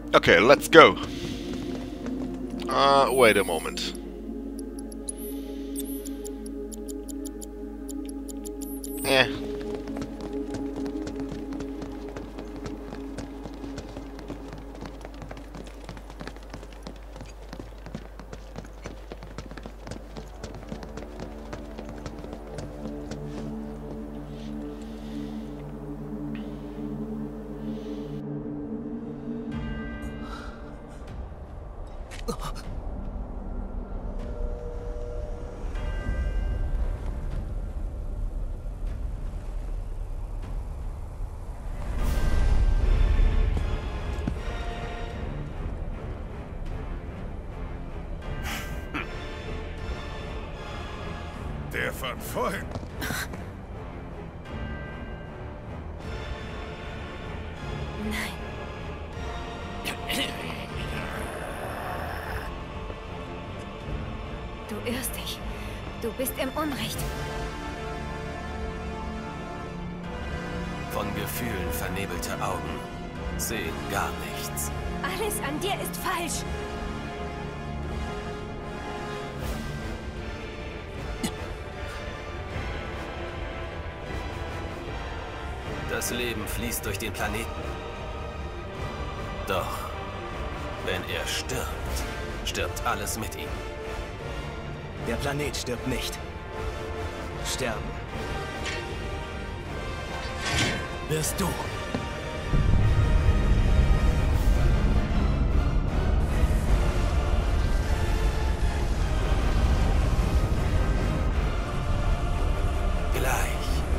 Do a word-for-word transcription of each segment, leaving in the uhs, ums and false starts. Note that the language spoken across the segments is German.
Okay, let's go. Uh, wait a moment. Eh. Der von vorhin. Nein. Du irrst dich. Du bist im Unrecht. Von Gefühlen vernebelte Augen sehen gar nichts. Alles an dir ist falsch. Das Leben fließt durch den Planeten. Doch, wenn er stirbt, stirbt alles mit ihm. Der Planet stirbt nicht. Sterben wirst du. Gleich.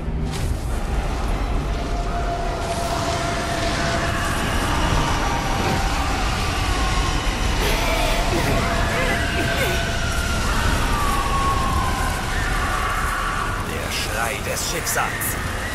Der Schrei des Schicksals.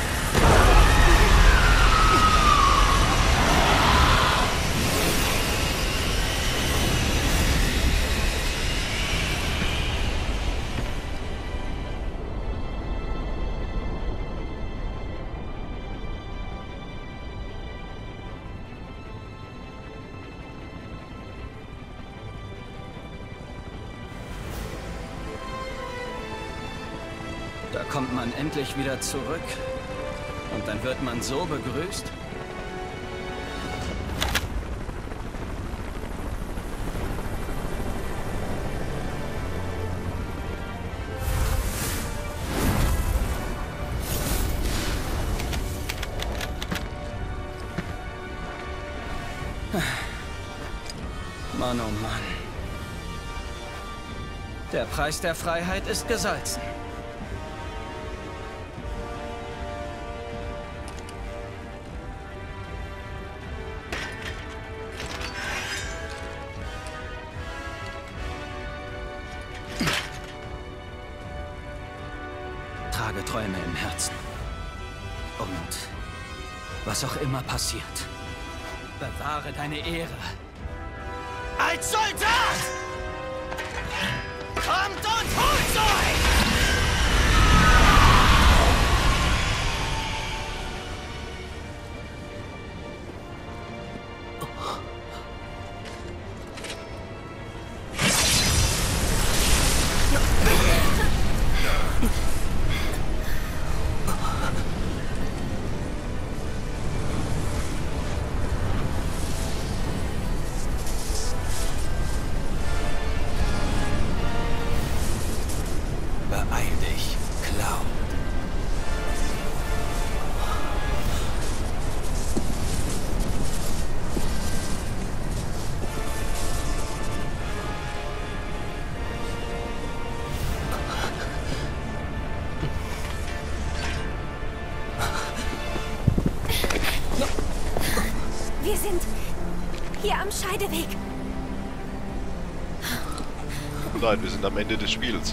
Da kommt man endlich wieder zurück. Und dann wird man so begrüßt. Mann, oh Mann. Der Preis der Freiheit ist gesalzen. Trage Träume im Herzen. Und was auch immer passiert, bewahre deine Ehre. Als Soldat! Kommt und holt euch! Beeil dich, Cloud. Wir sind hier am Scheideweg. Nein, wir sind am Ende des Spiels.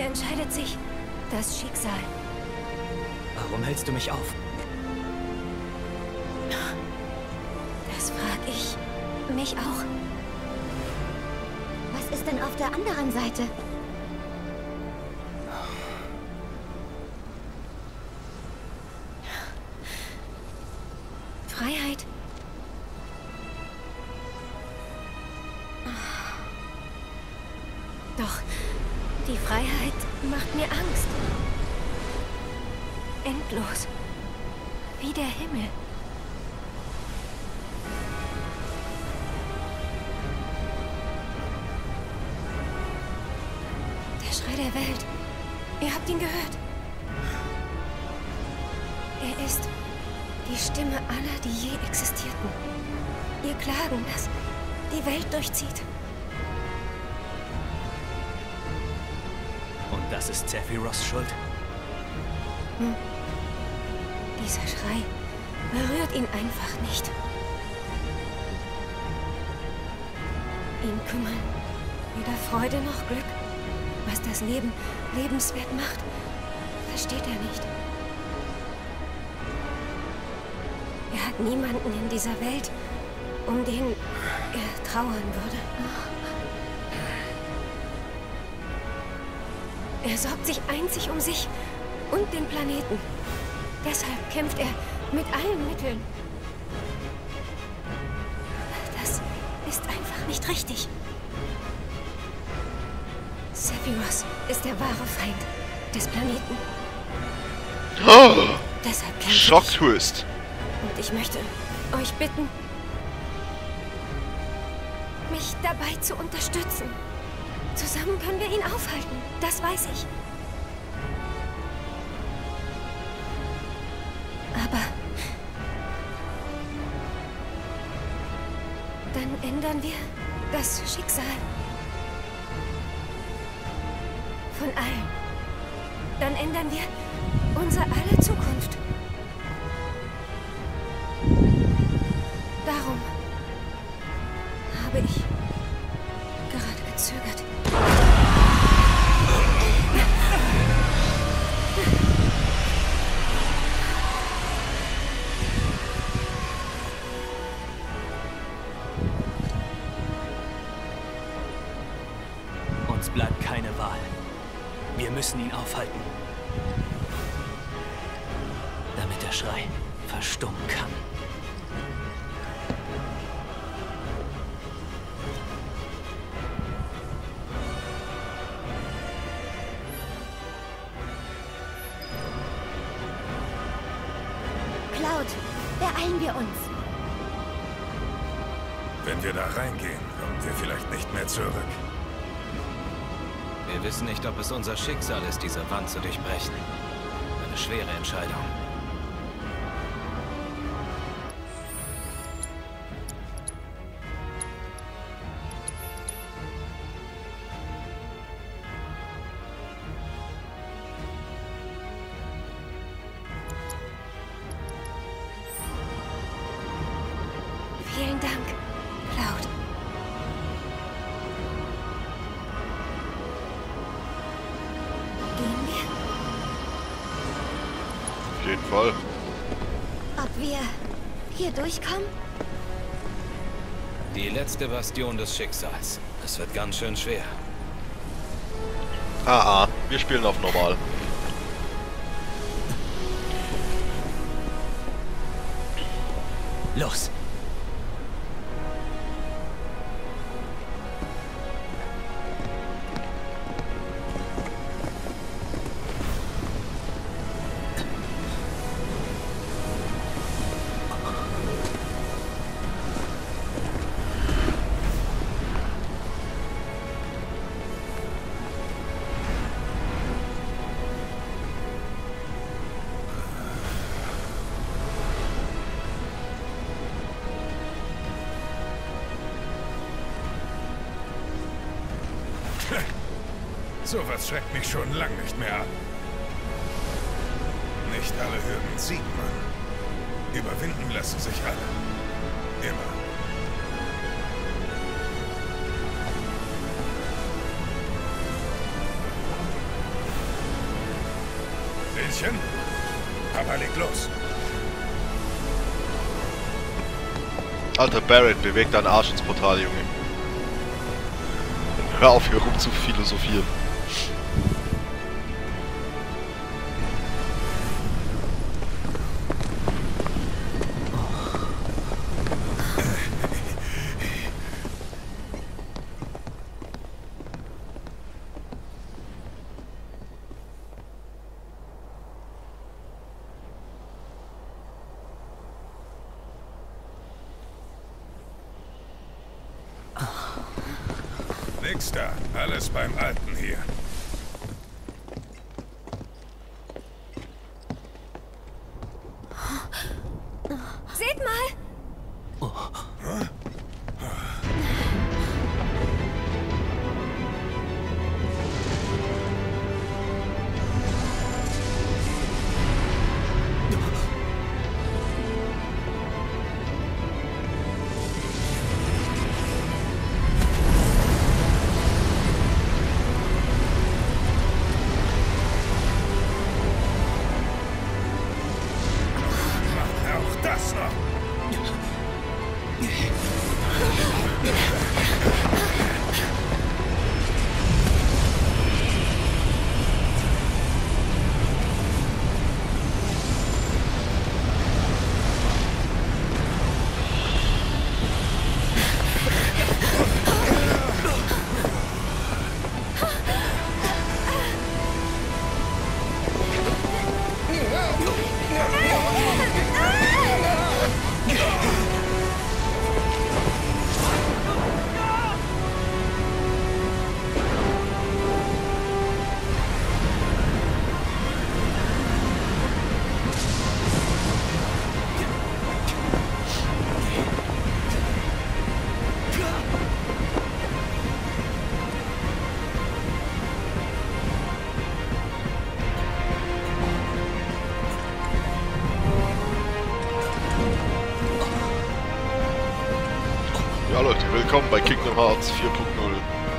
entscheidet sich das Schicksal. Warum hältst du mich auf? Das frag ich mich auch. Was ist denn auf der anderen Seite? Freiheit. Doch die Freiheit macht mir Angst. Endlos. Wie der Himmel. Der Schrei der Welt. Ihr habt ihn gehört. Er ist die Stimme aller, die je existierten. Ihr Klagen, das die Welt durchzieht. Und das ist Sephiroths Schuld? Hm. Dieser Schrei berührt ihn einfach nicht. Ihn kümmern weder Freude noch Glück. Was das Leben lebenswert macht, versteht er nicht. Er hat niemanden in dieser Welt, um den er trauern würde. Er sorgt sich einzig um sich und den Planeten. Deshalb kämpft er mit allen Mitteln. Das ist einfach nicht richtig. Sephiroth ist der wahre Feind des Planeten. Oh, Deshalb kämpfe ich. Schocktwist. Und ich möchte euch bitten, mich dabei zu unterstützen. Zusammen können wir ihn aufhalten. Das weiß ich. Aber dann ändern wir das Schicksal von allen. Dann ändern wir unser aller Zukunft. Darum habe ich gerade gezögert. Uns bleibt keine Wahl. Wir müssen ihn aufhalten. Damit der Schrei verstummen kann. Cloud, beeilen wir uns. Wenn wir da reingehen, kommen wir vielleicht nicht mehr zurück. Wir wissen nicht, ob es unser Schicksal ist, diese Wand zu durchbrechen. Eine schwere Entscheidung. Vielen Dank, Cloud. Gehen wir? Auf jeden Fall. Ob wir hier durchkommen? Die letzte Bastion des Schicksals. Es wird ganz schön schwer. Ah, ah, wir spielen auf normal. Los! Sowas schreckt mich schon lang nicht mehr an. Nicht alle Hürden sieht man. Überwinden lassen sich alle. Immer. Spielchen? Papa, leg los. Alter Barrett, beweg deinen Arsch ins Portal, Junge. Hör auf, hier rum zu philosophieren. Nix da. Alles beim Alten hier. Seht mal! Auch das noch. Ja Leute, willkommen bei Kingdom Hearts vier Punkt null.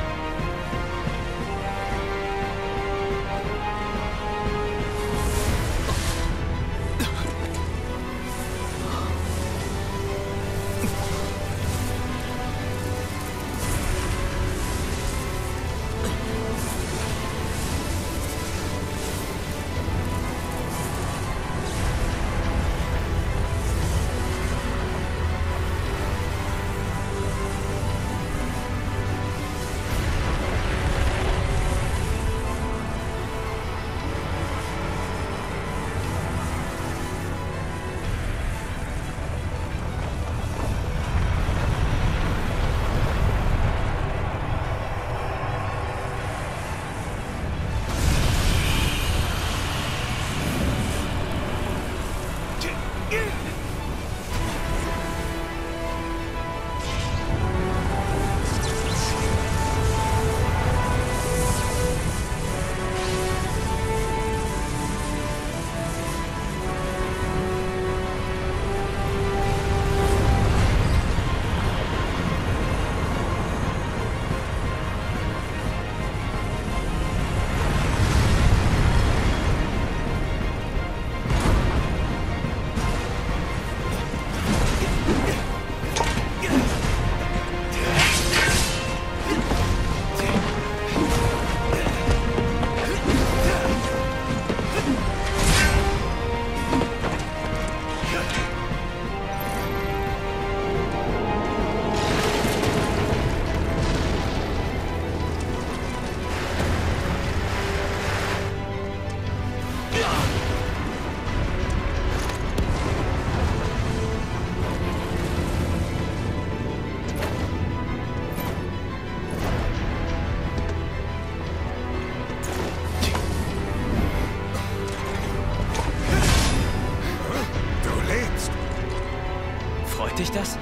Freut dich das?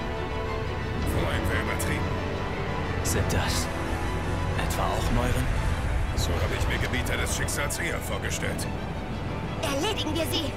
Freuen wir übertrieben. Sind das etwa auch Neuren? So habe ich mir Gebieter des Schicksals eher vorgestellt. Erledigen wir sie!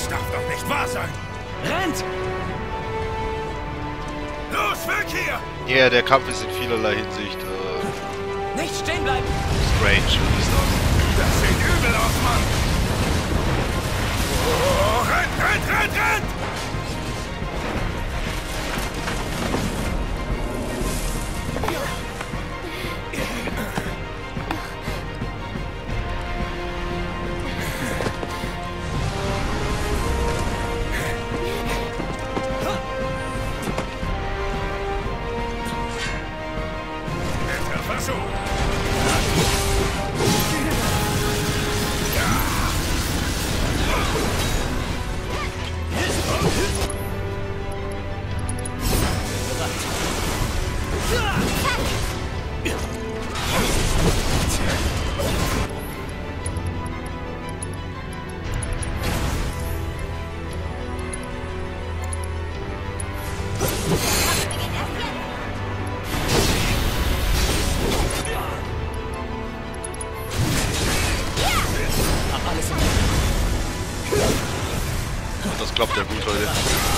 Das darf doch nicht wahr sein! Rennt! Los, weg hier! Ja, yeah, der Kampf ist in vielerlei Hinsicht äh, Nicht stehen bleiben! strange, würde ich sagen. Das sieht übel aus, Mann! Oh, rennt, rennt, rennt, rennt! Netter Versuch! Das klappt ja gut heute.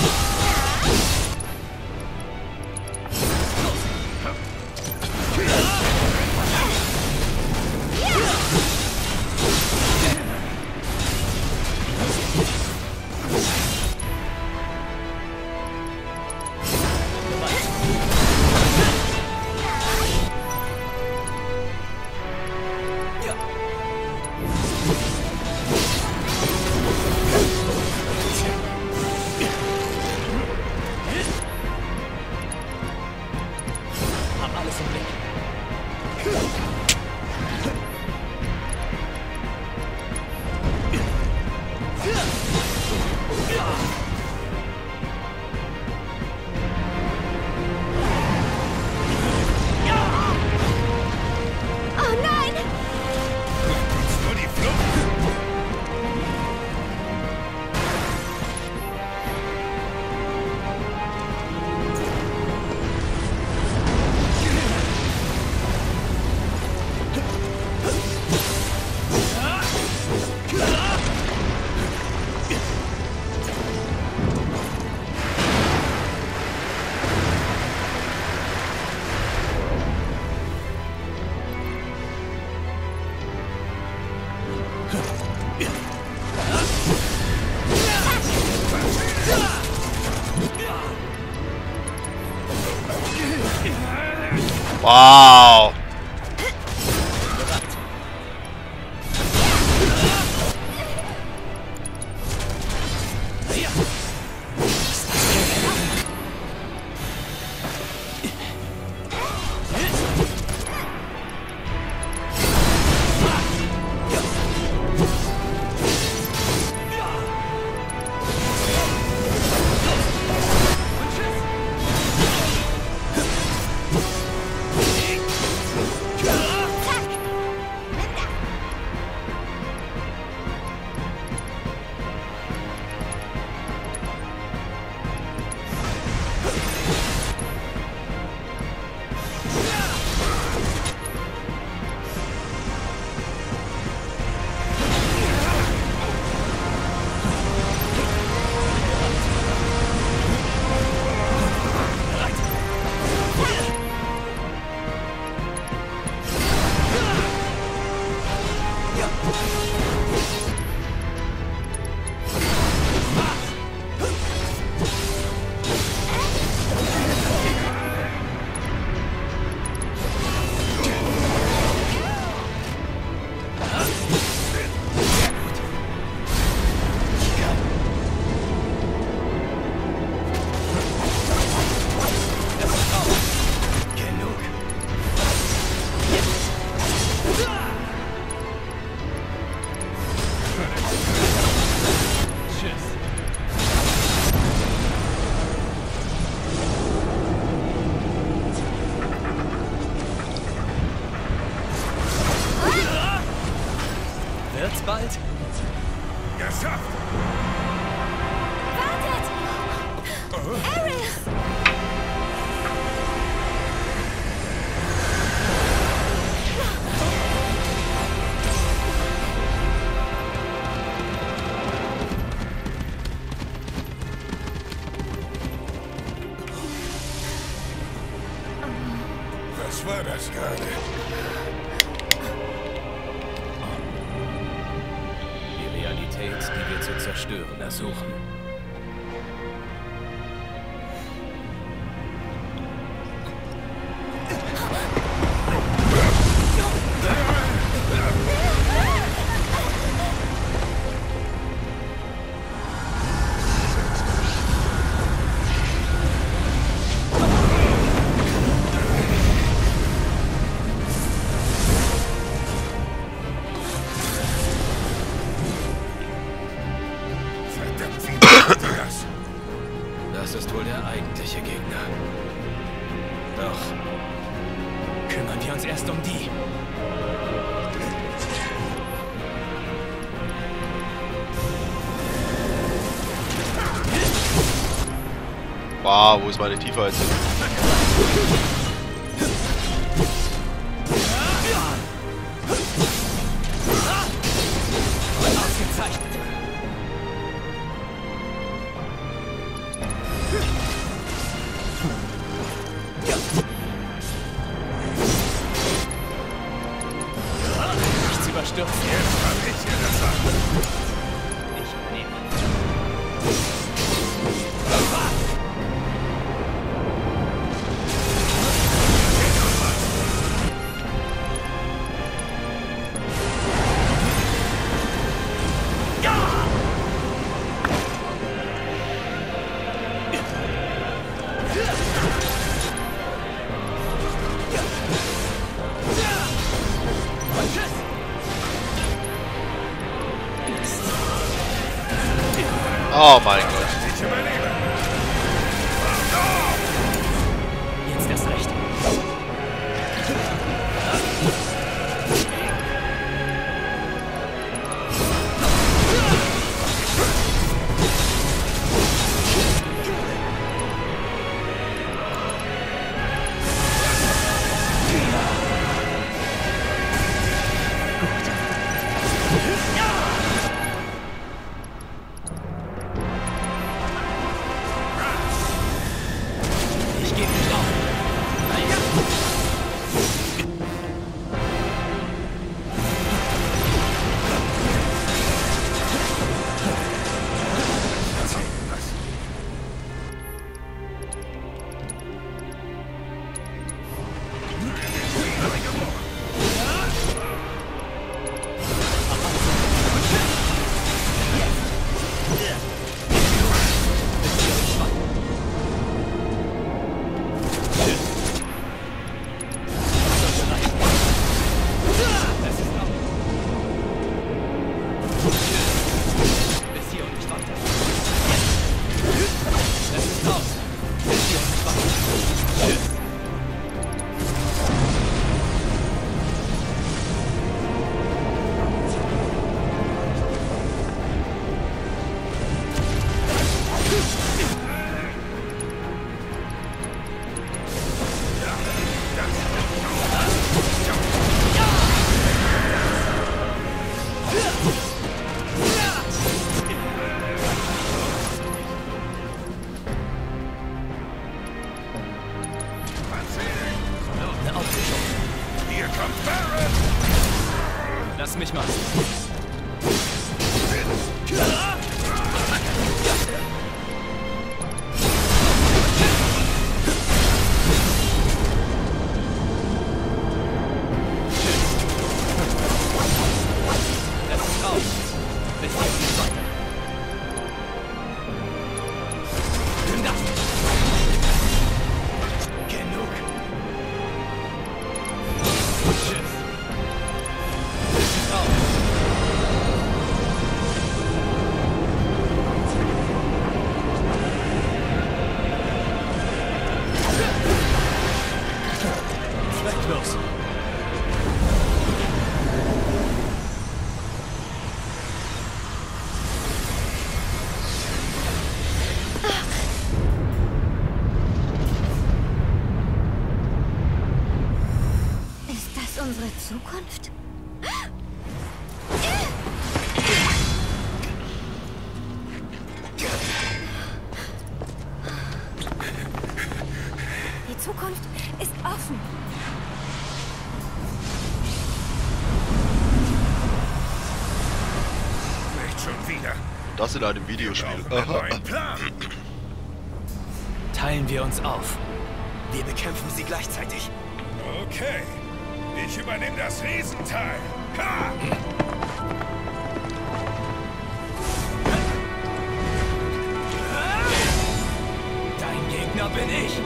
Wow! war das gerade? Die Realität, die wir zu zerstören ersuchen. Das ist wohl der eigentliche Gegner. Doch kümmern wir uns erst um die. Wow, wo ist meine Tiefe jetzt? Ausgezeichnet. Nichts überstürzen. Jetzt hab ich hier das an. Ich nehme. Oh mein Gott. Ich überlebe. Jetzt erst recht. Hier kommt Barret! Lass mich mal. Das ist raus. Bis hier nicht weiter. Nimm das! Genug. Tschüss. Das ist raus. Zwecklos. Ist das unsere Zukunft? Die Zukunft ist offen. Das in einem Videospiel. Ein Plan. Teilen wir uns auf. Wir bekämpfen sie gleichzeitig. Okay. Ich übernehme das Riesenteil. Ha! Dein Gegner bin ich.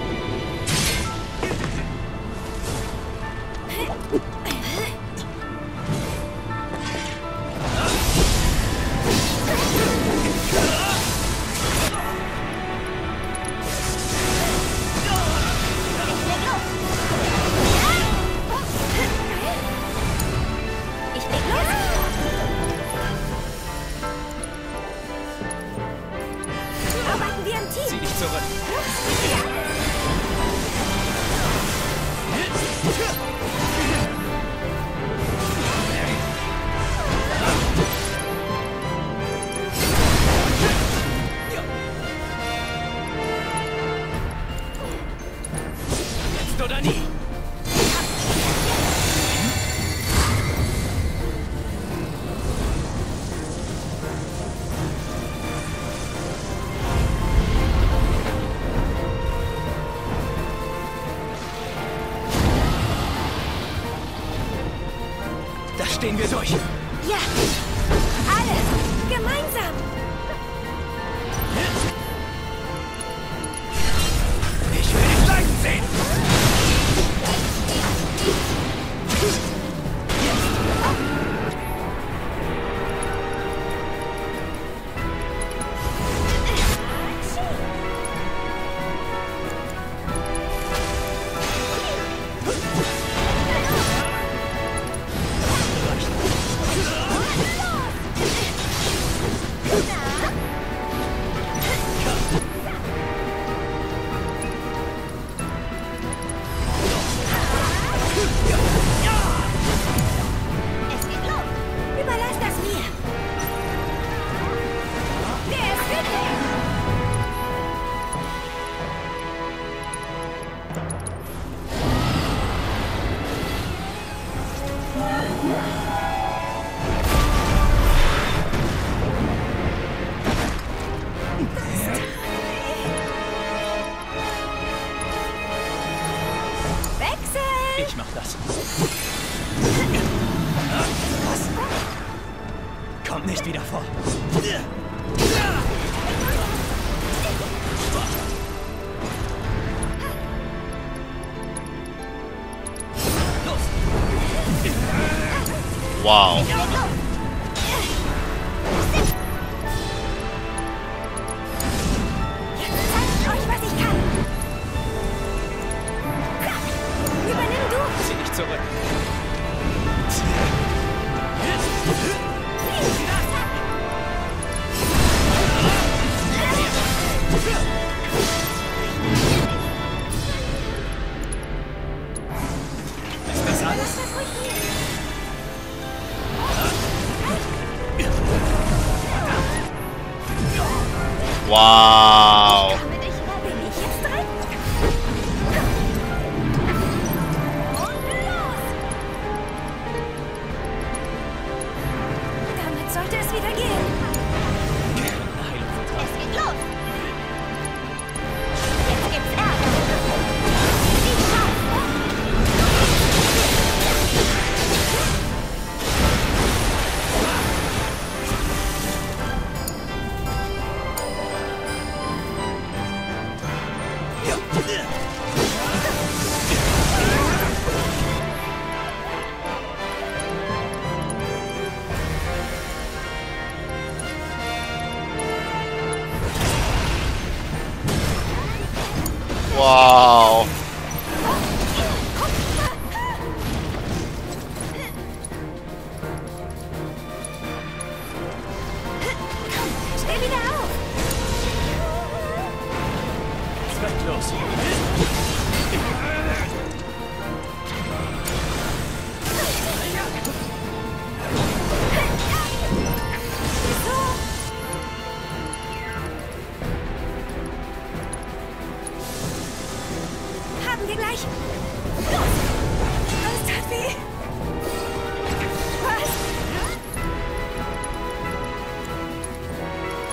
Zieh dich zurück. Jetzt oder nie. Da stehen wir durch. Ja! Alle! Gemeinsam! Ich will dich leiden sehen. Überlass das mir! Der ist weg! Wechsel! Ich mach das. Kommt nicht wieder vor. Wow. Jetzt zeig ich euch, was ich kann! Übernimm du! Zieh dich zurück. Ist das alles? Wow. Bin ich jetzt dran? Und los! Damit sollte es wieder gehen. Es geht los! Jetzt gibt's Ärger. Die Chance. Wow. Steh wieder auf! Zwecklos. Haben wir gleich. Los! Das tat weh. Was?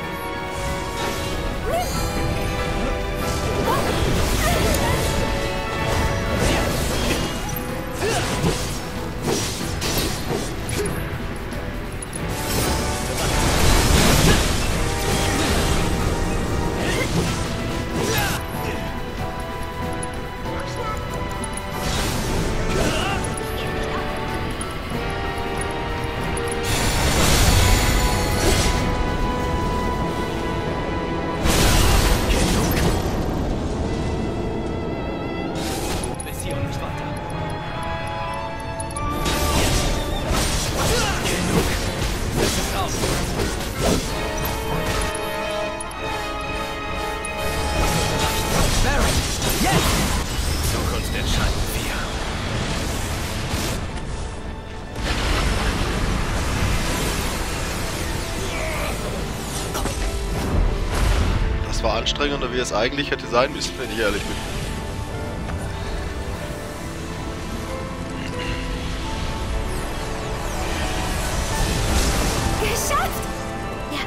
es war anstrengender, wie es eigentlich hätte sein müssen, wenn ich ehrlich bin. Geschafft! Ja.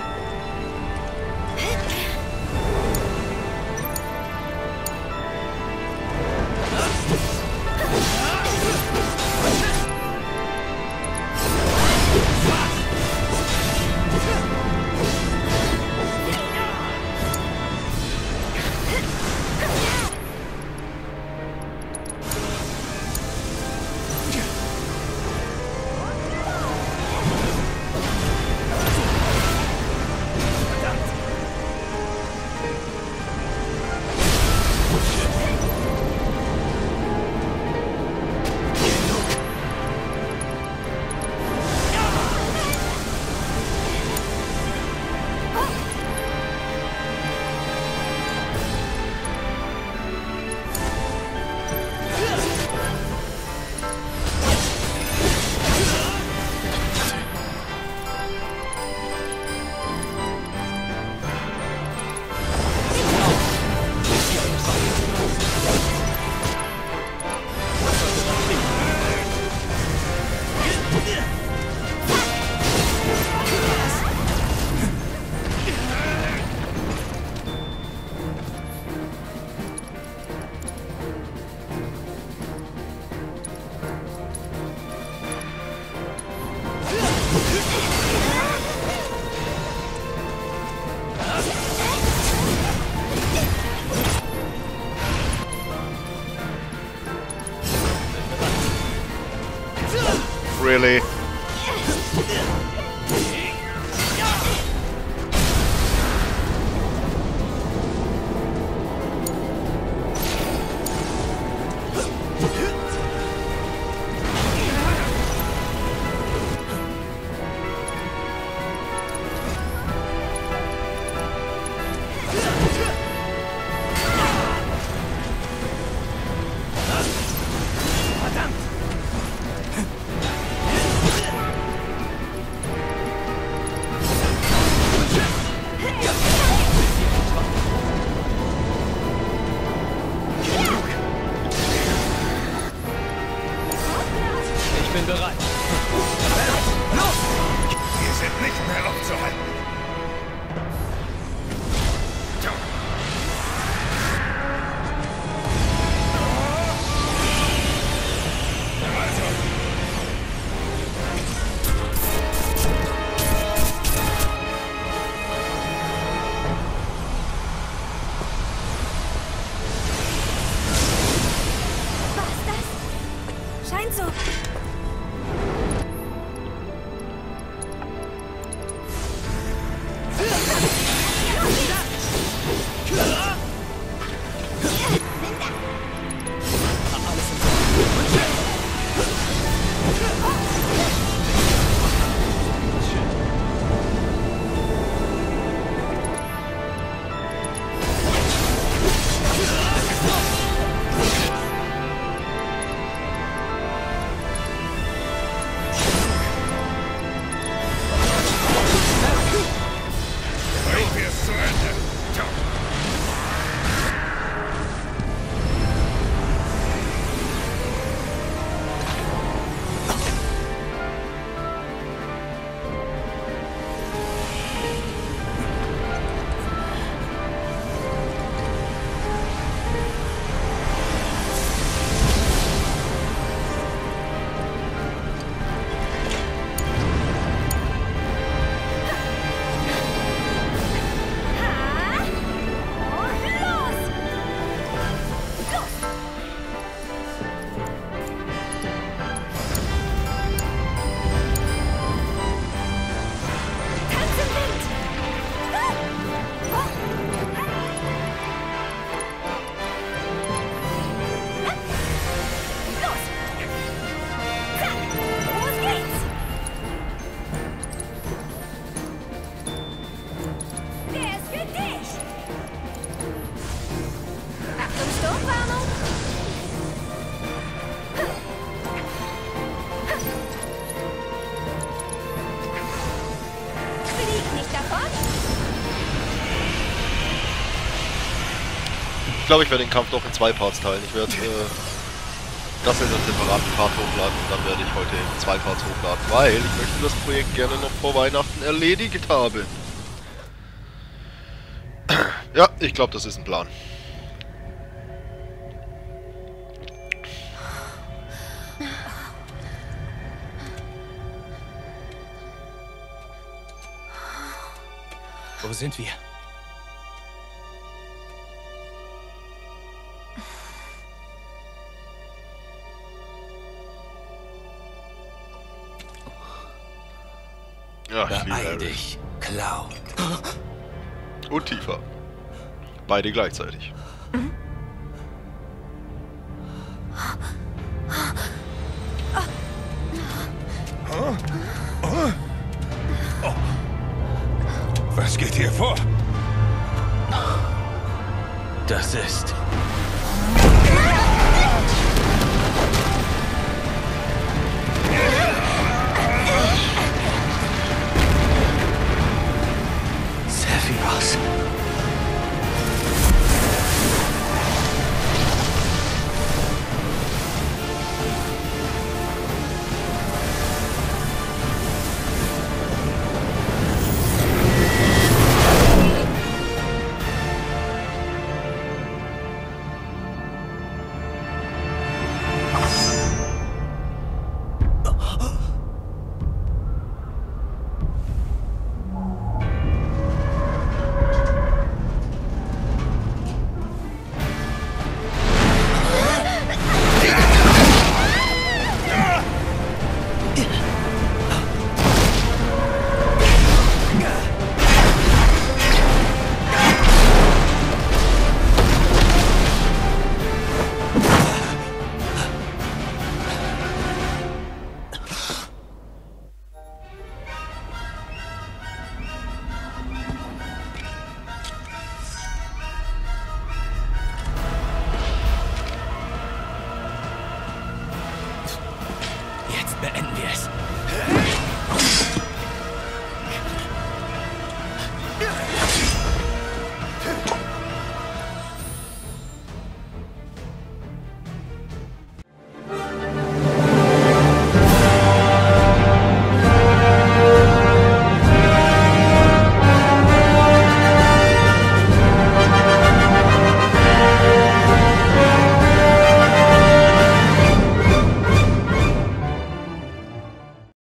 Really? Ich glaube, ich werde den Kampf doch in zwei Parts teilen. Ich werde äh, das in einen separaten Part hochladen und dann werde ich heute in zwei Parts hochladen, weil ich möchte das Projekt gerne noch vor Weihnachten erledigt haben. Ja, ich glaube, das ist ein Plan. Wo sind wir? Ja, ich liebe Beeil Harry. dich, Cloud. Und tiefer. Beide gleichzeitig. Was geht hier vor? Das ist... Sephiroth.